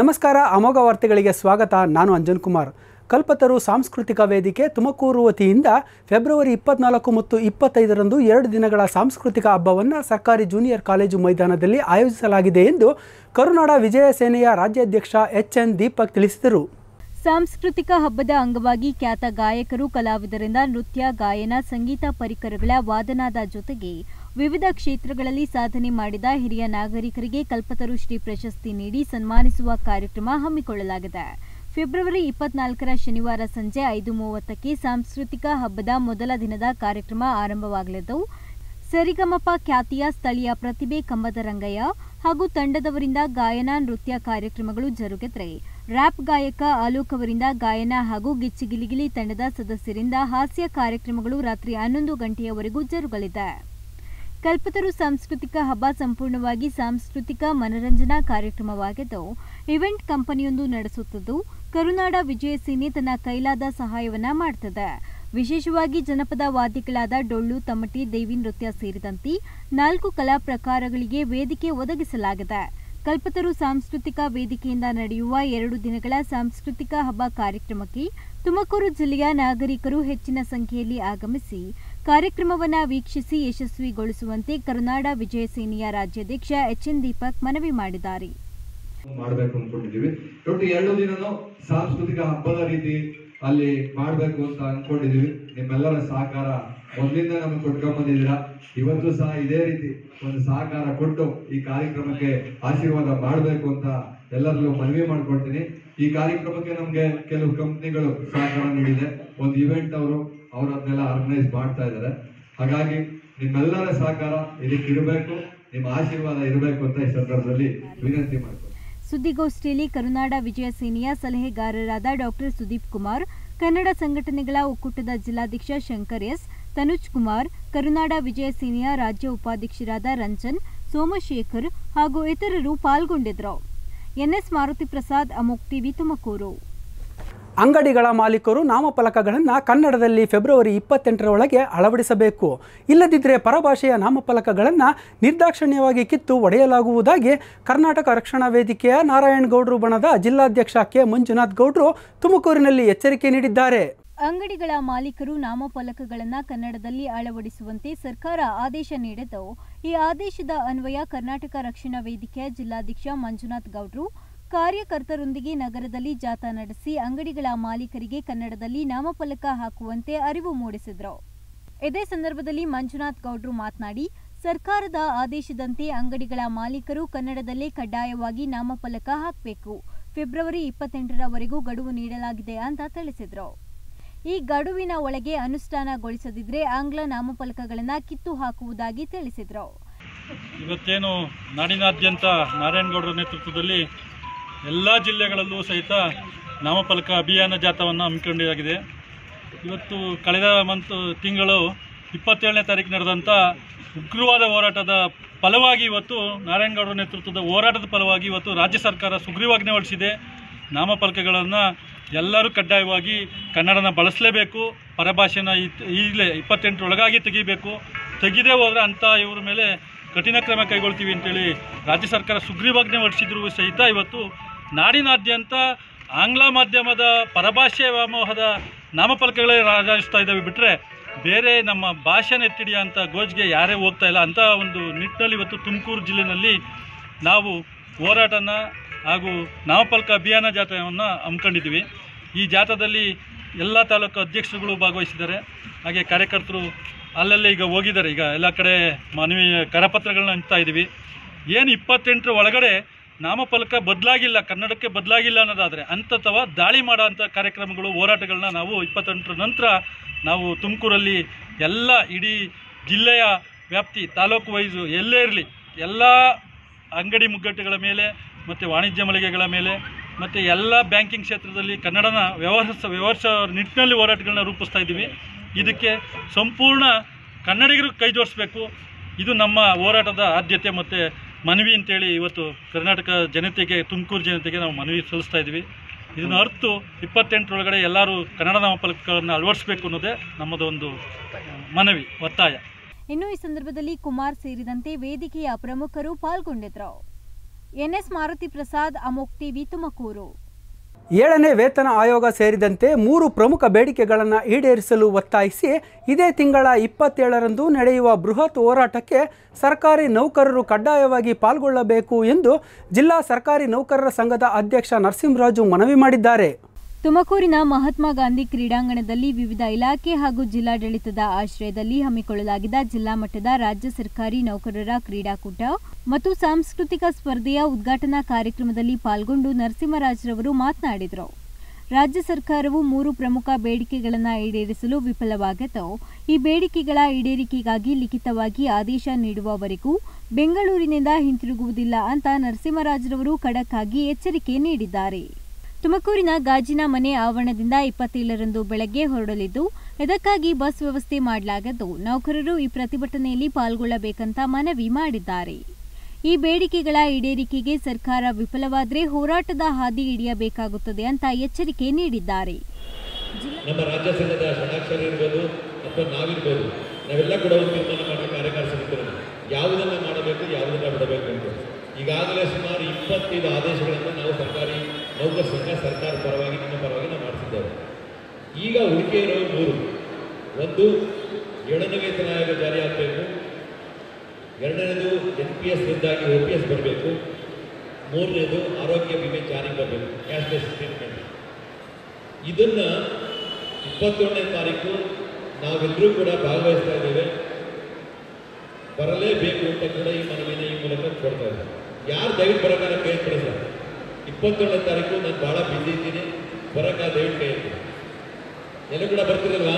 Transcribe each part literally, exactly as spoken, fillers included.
ನಮಸ್ಕಾರ, ಅಮೋಘ ವಾರ್ತೆಗಳಿಗೆ ಸ್ವಾಗತ. ನಾನು ಅಂಜನ್ ಕುಮಾರ್. ಕಲ್ಪತರು ಸಾಂಸ್ಕೃತಿಕ ವೇದಿಕೆ ತುಮಕೂರು ವತಿಯಿಂದ ಫೆಬ್ರವರಿ ಇಪ್ಪತ್ನಾಲ್ಕು ಮತ್ತು ಇಪ್ಪತ್ತೈದರಂದು ಎರಡು ದಿನಗಳ ಸಾಂಸ್ಕೃತಿಕ ಹಬ್ಬವನ್ನು ಸರ್ಕಾರಿ ಜೂನಿಯರ್ ಕಾಲೇಜು ಮೈದಾನದಲ್ಲಿ ಆಯೋಜಿಸಲಾಗಿದೆ ಎಂದು ಕರುನಾಡ ವಿಜಯ ಸೇನೆಯ ರಾಜ್ಯಾಧ್ಯಕ್ಷ ಎಚ್ ಎನ್ ದೀಪಕ್ ತಿಳಿಸಿದರು. ಸಾಂಸ್ಕೃತಿಕ ಹಬ್ಬದ ಅಂಗವಾಗಿ ಖ್ಯಾತ ಗಾಯಕರು, ಕಲಾವಿದರಿಂದ ನೃತ್ಯ, ಗಾಯನ, ಸಂಗೀತ ಪರಿಕರಗಳ ವಾದನದ ಜೊತೆಗೆ ವಿವಿಧ ಕ್ಷೇತ್ರಗಳಲ್ಲಿ ಸಾಧನೆ ಮಾಡಿದ ಹಿರಿಯ ನಾಗರಿಕರಿಗೆ ಕಲ್ಪತರು ಶ್ರೀ ಪ್ರಶಸ್ತಿ ನೀಡಿ ಸನ್ಮಾನಿಸುವ ಕಾರ್ಯಕ್ರಮ ಹಮ್ಮಿಕೊಳ್ಳಲಾಗಿದೆ. ಫೆಬ್ರವರಿ ಇಪ್ಪತ್ನಾಲ್ಕರ ಶನಿವಾರ ಸಂಜೆ ಐದು ಮೂವತ್ತಕ್ಕೆ ಸಾಂಸ್ಕೃತಿಕ ಹಬ್ಬದ ಮೊದಲ ದಿನದ ಕಾರ್ಯಕ್ರಮ ಆರಂಭವಾಗಲಿದ್ದು, ಸರಿಗಮಪ ಖ್ಯಾತಿಯ ಸ್ಥಳೀಯ ಪ್ರತಿಭೆ ಕಂಬದ ರಂಗಯ್ಯ ಹಾಗೂ ತಂಡದವರಿಂದ ಗಾಯನ, ನೃತ್ಯ ಕಾರ್ಯಕ್ರಮಗಳು ಜರುಗಿದರೆ, ರ್ಯಾಪ್ ಗಾಯಕ ಆಲೋಕ್ ಅವರಿಂದ ಗಾಯನ ಹಾಗೂ ಗಿಚ್ಚಿಗಿಲಿಗಿಲಿ ತಂಡದ ಸದಸ್ಯರಿಂದ ಹಾಸ್ಯ ಕಾರ್ಯಕ್ರಮಗಳು ರಾತ್ರಿ ಹನ್ನೊಂದು ಗಂಟೆಯವರೆಗೂ ಜರುಗಲಿದೆ. ಕಲ್ಪತರು ಸಾಂಸ್ಕೃತಿಕ ಹಬ್ಬ ಸಂಪೂರ್ಣವಾಗಿ ಸಾಂಸ್ಕೃತಿಕ ಮನರಂಜನಾ ಕಾರ್ಯಕ್ರಮವಾಗಿದ್ದು, ಇವೆಂಟ್ ಕಂಪನಿಯೊಂದು ನಡೆಸುತ್ತಿದ್ದು, ಕರುನಾಡ ವಿಜಯ ಸೇನೆ ತನ್ನ ಕೈಲಾದ ಸಹಾಯವನ್ನ ಮಾಡುತ್ತದೆ. ವಿಶೇಷವಾಗಿ ಜನಪದ ವಾದ್ಯಗಳಾದ ಡೊಳ್ಳು, ತಮಟಿ, ದೇವಿ ನೃತ್ಯ ಸೇರಿದಂತೆ ನಾಲ್ಕು ಕಲಾ ಪ್ರಕಾರಗಳಿಗೆ ವೇದಿಕೆ ಒದಗಿಸಲಾಗಿದೆ. ಕಲ್ಪತರು ಸಾಂಸ್ಕೃತಿಕ ವೇದಿಕೆಯಿಂದ ನಡೆಯುವ ಎರಡು ದಿನಗಳ ಸಾಂಸ್ಕೃತಿಕ ಹಬ್ಬ ಕಾರ್ಯಕ್ರಮಕ್ಕೆ ತುಮಕೂರು ಜಿಲ್ಲೆಯ ನಾಗರಿಕರು ಹೆಚ್ಚಿನ ಸಂಖ್ಯೆಯಲ್ಲಿ ಆಗಮಿಸಿ ಕಾರ್ಯಕ್ರಮವನ್ನು ವೀಕ್ಷಿಸಿ ಯಶಸ್ವಿಗೊಳಿಸುವಂತೆ ಕರುನಾಡ ವಿಜಯ ಸೇನೆಯ ರಾಜ್ಯಾಧ್ಯಕ್ಷ ಎಚ್ ಎನ್ ದೀಪಕ್ ಮನವಿ ಮಾಡಿದ್ದಾರೆ. ಮಾಡಬೇಕು ಅನ್ಕೊಂಡಿದೀವಿ. ಒಟ್ಟು ಎರಡು ದಿನನೂ ಸಾಂಸ್ಕೃತಿಕ ಹಬ್ಬದ ರೀತಿ ಅಲ್ಲಿ ಮಾಡಬೇಕು ಅಂತ ಅನ್ಕೊಂಡಿದೀವಿ. ನಿಮ್ಮೆಲ್ಲರ ಸಹಕಾರ ಮೊದಲಿಂದ ನಮಗೆ ಕೊಟ್ಕೊಂಡ್ ಬಂದಿದ್ದೀರಾ. ಇವತ್ತು ಸಹ ಇದೇ ರೀತಿ ಒಂದು ಸಹಕಾರ ಕೊಟ್ಟು ಈ ಕಾರ್ಯಕ್ರಮಕ್ಕೆ ಆಶೀರ್ವಾದ ಮಾಡಬೇಕು ಅಂತ ಎಲ್ಲರಿಗೂ ಮನವಿ ಮಾಡ್ಕೊಳ್ತೀನಿ. ಈ ಕಾರ್ಯಕ್ರಮಕ್ಕೆ ನಮ್ಗೆ ಕೆಲವು ಕಂಪ್ನಿಗಳು ಸಹಕಾರ ನೀಡಿದೆ. ಒಂದು ಇವೆಂಟ್ ಅವರು ಅವ್ರು ಅದನ್ನೆಲ್ಲ ಆರ್ಗನೈಸ್ ಮಾಡ್ತಾ ಇದ್ದಾರೆ. ಹಾಗಾಗಿ ನಿಮ್ಮೆಲ್ಲರ ಸಹಕಾರ ಇದಕ್ಕೆ ಇರಬೇಕು, ನಿಮ್ಮ ಆಶೀರ್ವಾದ ಇರಬೇಕು ಅಂತ ಈ ಸಂದರ್ಭದಲ್ಲಿ ವಿನಂತಿ ಮಾಡ್ತೀನಿ. ಸುದ್ದಿಗೋಷ್ಠಿಯಲ್ಲಿ ಕರುನಾಡ ವಿಜಯ ಸೇನೆಯ ಸಲಹೆಗಾರರಾದ ಡಾಕ್ಟರ್ ಸುದೀಪ್ ಕುಮಾರ್, ಕನ್ನಡ ಸಂಘಟನೆಗಳ ಒಕ್ಕೂಟದ ಜಿಲ್ಲಾಧ್ಯಕ್ಷ ಶಂಕರ್ ಎಸ್, ತನುಜ್ ಕುಮಾರ್, ಕರುನಾಡ ವಿಜಯ ಸೇನೆಯ ರಾಜ್ಯ ಉಪಾಧ್ಯಕ್ಷರಾದ ರಂಜನ್, ಸೋಮಶೇಖರ್ ಹಾಗೂ ಇತರರು ಪಾಲ್ಗೊಂಡಿದ್ದರು. ಎನ್ಎಸ್ ಮಾರುತಿ ಪ್ರಸಾದ್, ಅಮೋಕ್ ಟಿವಿ, ತುಮಕೂರು. ಅಂಗಡಿಗಳ ಮಾಲೀಕರು ನಾಮಫಲಕಗಳನ್ನು ಕನ್ನಡದಲ್ಲಿ ಫೆಬ್ರವರಿ ಇಪ್ಪತ್ತೆಂಟರ ಒಳಗೆ ಅಳವಡಿಸಬೇಕು. ಇಲ್ಲದಿದ್ದರೆ ಪರಭಾಷೆಯ ನಾಮಫಲಕಗಳನ್ನು ನಿರ್ದಾಕ್ಷಿಣ್ಯವಾಗಿ ಕಿತ್ತು ಒಡೆಯಲಾಗುವುದಾಗಿ ಕರ್ನಾಟಕ ರಕ್ಷಣಾ ವೇದಿಕೆಯ ನಾರಾಯಣಗೌಡರು ಬಣದ ಜಿಲ್ಲಾಧ್ಯಕ್ಷ ಕೆ ಮಂಜುನಾಥ್ ಗೌಡ್ರು ತುಮಕೂರಿನಲ್ಲಿ ಎಚ್ಚರಿಕೆ ನೀಡಿದ್ದಾರೆ. ಅಂಗಡಿಗಳ ಮಾಲೀಕರು ನಾಮಫಲಕಗಳನ್ನು ಕನ್ನಡದಲ್ಲಿ ಅಳವಡಿಸುವಂತೆ ಸರ್ಕಾರ ಆದೇಶ ನೀಡಿದ್ದು, ಈ ಆದೇಶದ ಅನ್ವಯ ಕರ್ನಾಟಕ ರಕ್ಷಣಾ ವೇದಿಕೆಯ ಜಿಲ್ಲಾಧ್ಯಕ್ಷ ಮಂಜುನಾಥ್ ಗೌಡ್ರು ಕಾರ್ಯಕರ್ತರೊಂದಿಗೆ ನಗರದಲ್ಲಿ ಜಾಥಾ ನಡೆಸಿ ಅಂಗಡಿಗಳ ಮಾಲೀಕರಿಗೆ ಕನ್ನಡದಲ್ಲಿ ನಾಮಫಲಕ ಹಾಕುವಂತೆ ಅರಿವು ಮೂಡಿಸಿದರು. ಇದೇ ಸಂದರ್ಭದಲ್ಲಿ ಮಂಜುನಾಥ್ ಗೌಡ್ರು ಮಾತನಾಡಿ, ಸರ್ಕಾರದ ಆದೇಶದಂತೆ ಅಂಗಡಿಗಳ ಮಾಲೀಕರು ಕನ್ನಡದಲ್ಲೇ ಕಡ್ಡಾಯವಾಗಿ ನಾಮಫಲಕ ಹಾಕಬೇಕು. ಫೆಬ್ರವರಿ ಇಪ್ಪತ್ತೆಂಟರವರೆಗೂ ಗಡುವು ನೀಡಲಾಗಿದೆ ಅಂತ ತಿಳಿಸಿದರು. ಈ ಗಡುವಿನ ಒಳಗೆ ಅನುಷ್ಠಾನಗೊಳಿಸದಿದ್ದರೆ ಆಂಗ್ಲ ನಾಮಫಲಕಗಳನ್ನು ಕಿತ್ತು ಹಾಕುವುದಾಗಿ ತಿಳಿಸಿದರು. ಇವತ್ತೇನು ನಾಡಿನಾದ್ಯಂತ ನಾರಾಯಣಗೌಡರ ನೇತೃತ್ವದಲ್ಲಿ ಎಲ್ಲ ಜಿಲ್ಲೆಗಳಲ್ಲೂ ಸಹಿತ ನಾಮಫಲಕ ಅಭಿಯಾನ ಜಾಥಾವನ್ನು ಹಮ್ಮಿಕೊಂಡಿದೆ. ಇವತ್ತು ಕಳೆದ ಮಂತ್ ತಿಂಗಳು ಇಪ್ಪತ್ತೇಳನೇ ತಾರೀಕು ನಡೆದಂಥ ಉಗ್ರವಾದ ಹೋರಾಟದ ಫಲವಾಗಿ ಇವತ್ತು ನಾರಾಯಣಗೌಡರ ನೇತೃತ್ವದ ಹೋರಾಟದ ಫಲವಾಗಿ ಇವತ್ತು ರಾಜ್ಯ ಸರ್ಕಾರ ಸುಗ್ರೀವಾಜ್ಞೆ ಹೊರಡಿಸಿದೆ. ನಾಮಫಲಕಗಳನ್ನು ಎಲ್ಲರೂ ಕಡ್ಡಾಯವಾಗಿ ಕನ್ನಡನ ಬಳಸಲೇಬೇಕು, ಪರಭಾಷೆನ ಈಗಲೇ ಇಪ್ಪತ್ತೆಂಟರೊಳಗಾಗಿ ತೆಗಿಬೇಕು, ತೆಗೆದೇ ಹೋದರೆ ಅಂಥ ಇವ್ರ ಮೇಲೆ ಕಠಿಣ ಕ್ರಮ ಕೈಗೊಳ್ತೀವಿ ಅಂತೇಳಿ ರಾಜ್ಯ ಸರ್ಕಾರ ಸುಗ್ರೀವಾಜ್ಞೆ ಹೊರಡಿಸಿದ್ರು ಸಹಿತ ಇವತ್ತು ನಾಡಿನಾದ್ಯಂತ ಆಂಗ್ಲ ಮಾಧ್ಯಮದ ಪರಭಾಷೆ ವ್ಯಾಮೋಹದ ನಾಮಫಲಕಗಳೇ ರಾಜಾಯಿಸ್ತಾ ಇದ್ದಾವೆ ಬಿಟ್ಟರೆ ಬೇರೆ ನಮ್ಮ ಭಾಷೆನ ಎತ್ತಿಡಿಯೋ ಅಂಥ ಗೋಜಿಗೆ ಯಾರೇ ಹೋಗ್ತಾ ಇಲ್ಲ. ಅಂಥ ಒಂದು ನಿಟ್ಟಿನಲ್ಲಿ ಇವತ್ತು ತುಮಕೂರು ಜಿಲ್ಲೆಯಲ್ಲಿ ನಾವು ಹೋರಾಟನ ಹಾಗೂ ನಾಮಫಲಕ ಅಭಿಯಾನ ಜಾಥಾವನ್ನು ಹಮ್ಮಿಕೊಂಡಿದ್ದೀವಿ. ಈ ಜಾಥಾದಲ್ಲಿ ಎಲ್ಲ ತಾಲೂಕು ಅಧ್ಯಕ್ಷರುಗಳು ಭಾಗವಹಿಸಿದ್ದಾರೆ. ಹಾಗೆ ಕಾರ್ಯಕರ್ತರು ಅಲ್ಲಲ್ಲೇ ಈಗ ಹೋಗಿದ್ದಾರೆ. ಈಗ ಎಲ್ಲ ಕಡೆ ಮನವಿ ಕರಪತ್ರಗಳನ್ನ ಹಂಚ್ತಾ ಇದ್ದೀವಿ. ಏನು ಇಪ್ಪತ್ತೆಂಟರ ಒಳಗಡೆ ನಾಮಫಲಕ ಬದಲಾಗಿಲ್ಲ, ಕನ್ನಡಕ್ಕೆ ಬದಲಾಗಿಲ್ಲ ಅನ್ನೋದಾದರೆ ಅಂಥವ ದಾಳಿ ಮಾಡೋ ಅಂಥ ಕಾರ್ಯಕ್ರಮಗಳು, ಹೋರಾಟಗಳನ್ನ ನಾವು ಇಪ್ಪತ್ತೆಂಟರ ನಂತರ ನಾವು ತುಮಕೂರಲ್ಲಿ ಎಲ್ಲ ಇಡೀ ಜಿಲ್ಲೆಯ ವ್ಯಾಪ್ತಿ ತಾಲೂಕು ವೈಸು ಎಲ್ಲೇ ಇರಲಿ ಎಲ್ಲ ಅಂಗಡಿ ಮುಗ್ಗಟ್ಟುಗಳ ಮೇಲೆ ಮತ್ತು ವಾಣಿಜ್ಯ ಮಳಿಗೆಗಳ ಮೇಲೆ ಮತ್ತು ಎಲ್ಲ ಬ್ಯಾಂಕಿಂಗ್ ಕ್ಷೇತ್ರದಲ್ಲಿ ಕನ್ನಡನ ವ್ಯವಹರಿಸ ವ್ಯವಹರಿಸೋ ನಿಟ್ಟಿನಲ್ಲಿ ಹೋರಾಟಗಳನ್ನ ರೂಪಿಸ್ತಾ ಇದ್ದೀವಿ. ಇದಕ್ಕೆ ಸಂಪೂರ್ಣ ಕನ್ನಡಿಗರು ಕೈ ಜೋಡಿಸ್ಬೇಕು. ಇದು ನಮ್ಮ ಹೋರಾಟದ ಆದ್ಯತೆ ಮತ್ತು ಮನವಿ ಅಂತೇಳಿ ಇವತ್ತು ಕರ್ನಾಟಕ ಜನತೆಗೆ, ತುಮಕೂರು ಜನತೆಗೆ ನಾವು ಮನವಿ ಸಲ್ಲಿಸ್ತಾ ಇದ್ದೀವಿ. ಇದನ್ನು ಅರ್ತು ಇಪ್ಪತ್ತೆಂಟರೊಳಗಡೆ ಎಲ್ಲರೂ ಕನ್ನಡ ನಾಮಫಲಕಗಳನ್ನು ಅಳವಡಿಸಬೇಕು ಅನ್ನೋದೇ ನಮ್ಮದೊಂದು ಮನವಿ, ಒತ್ತಾಯ. ಇನ್ನು ಈ ಸಂದರ್ಭದಲ್ಲಿ ಕುಮಾರ್ ಸೇರಿದಂತೆ ವೇದಿಕೆಯ ಪ್ರಮುಖರು ಪಾಲ್ಗೊಂಡಿದ್ದರು. ಎನ್ಎಸ್ ಮಾರುತಿ ಪ್ರಸಾದ್, ಅಮೋಕ್ ಟಿವಿ, ತುಮಕೂರು. ಏಳನೇ ವೇತನ ಆಯೋಗ ಸೇರಿದಂತೆ ಮೂರು ಪ್ರಮುಖ ಬೇಡಿಕೆಗಳನ್ನು ಈಡೇರಿಸಲು ಒತ್ತಾಯಿಸಿ ಇದೇ ತಿಂಗಳ ಇಪ್ಪತ್ತೇಳರಂದು ನಡೆಯುವ ಬೃಹತ್ ಹೋರಾಟಕ್ಕೆ ಸರ್ಕಾರಿ ನೌಕರರು ಕಡ್ಡಾಯವಾಗಿ ಪಾಲ್ಗೊಳ್ಳಬೇಕು ಎಂದು ಜಿಲ್ಲಾ ಸರ್ಕಾರಿ ನೌಕರರ ಸಂಘದ ಅಧ್ಯಕ್ಷ ನರಸಿಂಹರಾಜು ಮನವಿ ಮಾಡಿದ್ದಾರೆ. ತುಮಕೂರಿನ ಮಹಾತ್ಮ ಗಾಂಧಿ ಕ್ರೀಡಾಂಗಣದಲ್ಲಿ ವಿವಿಧ ಇಲಾಖೆ ಹಾಗೂ ಜಿಲ್ಲಾಡಳಿತದ ಆಶ್ರಯದಲ್ಲಿ ಹಮ್ಮಿಕೊಳ್ಳಲಾಗಿದ್ದ ಜಿಲ್ಲಾ ಮಟ್ಟದ ರಾಜ್ಯ ಸರ್ಕಾರಿ ನೌಕರರ ಕ್ರೀಡಾಕೂಟ ಮತ್ತು ಸಾಂಸ್ಕೃತಿಕ ಸ್ಪರ್ಧೆಯ ಉದ್ಘಾಟನಾ ಕಾರ್ಯಕ್ರಮದಲ್ಲಿ ಪಾಲ್ಗೊಂಡು ನರಸಿಂಹರಾಜ್ರವರು ಮಾತನಾಡಿದರು. ರಾಜ್ಯ ಸರ್ಕಾರವು ಮೂರು ಪ್ರಮುಖ ಬೇಡಿಕೆಗಳನ್ನು ಈಡೇರಿಸಲು ವಿಫಲವಾಗಿದ್ದು, ಈ ಬೇಡಿಕೆಗಳ ಈಡೇರಿಕೆಗಾಗಿ ಲಿಖಿತವಾಗಿ ಆದೇಶ ನೀಡುವವರೆಗೂ ಬೆಂಗಳೂರಿನಿಂದ ಹಿಂತಿರುಗುವುದಿಲ್ಲ ಅಂತ ನರಸಿಂಹರಾಜ್ರವರು ಖಡಕ್ ಆಗಿ ಎಚ್ಚರಿಕೆ ನೀಡಿದ್ದಾರೆ. ತುಮಕೂರಿನ ಗಾಜಿನ ಮನೆ ಆವರಣದಿಂದ ಇಪ್ಪತ್ತೇಳರಂದು ಬೆಳಗ್ಗೆ ಹೊರಡಲಿದ್ದು, ಇದಕ್ಕಾಗಿ ಬಸ್ ವ್ಯವಸ್ಥೆ ಮಾಡಲಾಗಿದ್ದು, ನೌಕರರು ಈ ಪ್ರತಿಭಟನೆಯಲ್ಲಿ ಪಾಲ್ಗೊಳ್ಳಬೇಕಂತ ಮನವಿ ಮಾಡಿದ್ದಾರೆ. ಈ ಬೇಡಿಕೆಗಳ ಈಡೇರಿಕೆಗೆ ಸರ್ಕಾರ ವಿಫಲವಾದರೆ ಹೋರಾಟದ ಹಾದಿ ಹಿಡಿಯಬೇಕಾಗುತ್ತದೆ ಅಂತ ಎಚ್ಚರಿಕೆ ನೀಡಿದ್ದಾರೆ. ನಮ್ಮ ರಾಜ್ಯ ಸಂಘದ ಷಡಾಕ್ಷರ ಇರ್ಬೋದು ಅಥವಾ ನಾವಿರ್ಬೋದು, ನಾವೆಲ್ಲ ಕೂಡ ಒಂದು ತೀರ್ಮಾನ ಮಾಡಿ ಕಾರ್ಯಕಾರಿ ಸಮಿತಿಯನ್ನು ಯಾವುದನ್ನು ಮಾಡಬೇಕು, ಯಾವುದನ್ನು ಬಿಡಬೇಕು ಅಂತ ಈಗಾಗಲೇ ಸುಮಾರು ಇಪ್ಪತ್ತೈದು ಆದೇಶಗಳನ್ನು ನಾವು ಸರ್ಕಾರಿ ನೌಕರ ಸಂಘ ಸರ್ಕಾರ ಪರವಾಗಿ ನಮ್ಮ ಪರವಾಗಿ ನಾವು ಮಾಡಿಸಿದ್ದೇವೆ. ಈಗ ಉಳಿಕೆ ಇರೋ ಮೂರು, ಒಂದು ಏಳನೇ ವೇತನ ಆಯೋಗ ಜಾರಿ ಆಗಬೇಕು, ಎರಡನೇದು ಎನ್ ಪಿ ಎಸ್ ರದ್ದಾಗಿ ಒ ಪಿ ಎಸ್ ಬರಬೇಕು, ಮೂರನೇದು ಆರೋಗ್ಯ ವಿಮೆ ಜಾರಿಗೆ ಬರಬೇಕು, ಕ್ಯಾಶ್ಲೆಸ್ ಟ್ರೀಟ್ಮೆಂಟ್. ಇದನ್ನು ಇಪ್ಪತ್ತೇಳನೇ ತಾರೀಕು ನಾವೆಲ್ಲರೂ ಕೂಡ ಭಾಗವಹಿಸ್ತಾ ಇದ್ದೇವೆ. ಬರಲೇಬೇಕು ಅಂತ ಕೂಡ ಈ ಮನವಿನ ಈ ಮೂಲಕ ಕೊಡ್ತಾ ಇದ್ದಾರೆ. ಯಾರು ದಯವಿಟ್ಟು ಬರೋಕ್ಕಾಗ ಕೈ ಎತ್ತಿ ಸರ್. ಇಪ್ಪತ್ತೇಳನೇ ತಾರೀಕು ನಾನು ಭಾಳ ಬಿಸಿ ಇದ್ದೀನಿ, ಬರೋಕ್ಕಾಗ ದಯವಿಟ್ಟು ಕೈ ಎತ್ತಿ. ಎಲ್ಲ ಕೂಡ ಬರ್ತಿರಲ್ವಾ?